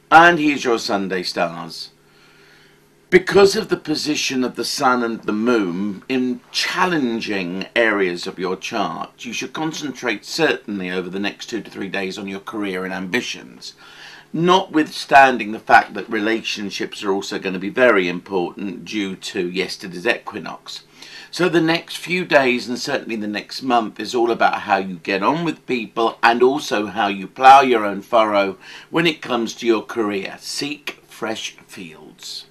And here's your Sunday stars. Because of the position of the sun and the moon in challenging areas of your chart, you should concentrate certainly over the next 2 to 3 days on your career and ambitions, notwithstanding the fact that relationships are also going to be very important due to yesterday's equinox. So the next few days and certainly the next month is all about how you get on with people and also how you plough your own furrow when it comes to your career. Seek fresh fields.